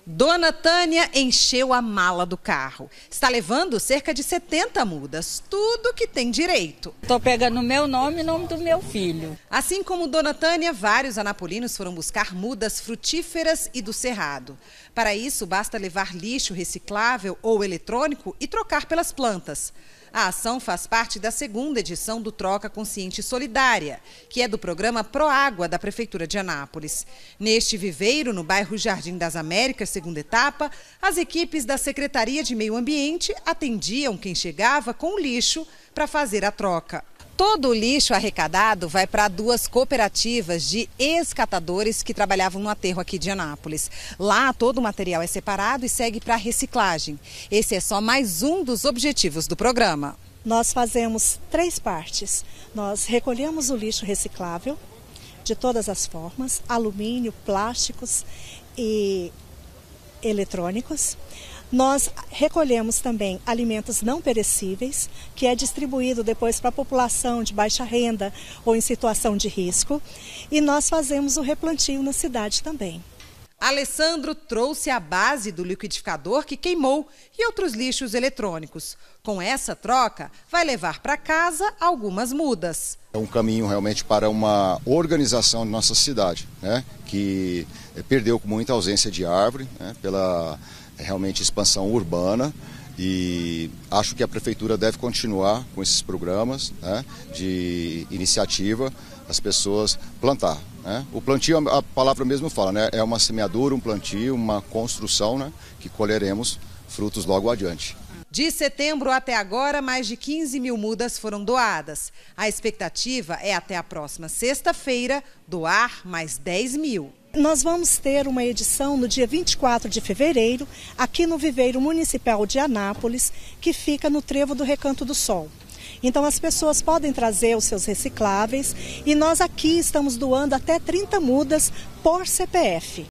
Dona Tânia encheu a mala do carro. Está levando cerca de 70 mudas, tudo que tem direito. Estou pegando o meu nome e o nome do meu filho. Assim como Dona Tânia, vários anapolinos foram buscar mudas frutíferas e do cerrado. Para isso, basta levar lixo reciclável ou eletrônico e trocar pelas plantas. A ação faz parte da segunda edição do Troca Consciente Solidária, que é do programa Proágua da Prefeitura de Anápolis. Neste viveiro, no bairro Jardim das Américas, segunda etapa, as equipes da Secretaria de Meio Ambiente atendiam quem chegava com o lixo para fazer a troca. Todo o lixo arrecadado vai para 2 cooperativas de ex-catadores que trabalhavam no aterro aqui de Anápolis. Lá, todo o material é separado e segue para a reciclagem. Esse é só mais um dos objetivos do programa. Nós fazemos 3 partes. Nós recolhemos o lixo reciclável de todas as formas, alumínio, plásticos e eletrônicos. Nós recolhemos também alimentos não perecíveis, que é distribuído depois para a população de baixa renda ou em situação de risco. E nós fazemos o replantio na cidade também. Alessandro trouxe a base do liquidificador que queimou e outros lixos eletrônicos. Com essa troca, vai levar para casa algumas mudas. É um caminho realmente para uma organização da nossa cidade, né? Que perdeu com muita ausência de árvore, né? Pela realmente expansão urbana, e acho que a prefeitura deve continuar com esses programas, né, de iniciativa, as pessoas plantar, né? O plantio, a palavra mesmo fala, né, é uma semeadura, um plantio, uma construção, né, que colheremos frutos logo adiante. De setembro até agora, mais de 15 mil mudas foram doadas. A expectativa é até a próxima sexta-feira doar mais 10 mil. Nós vamos ter uma edição no dia 24 de fevereiro, aqui no Viveiro Municipal de Anápolis, que fica no Trevo do Recanto do Sol. Então as pessoas podem trazer os seus recicláveis e nós aqui estamos doando até 30 mudas por CPF.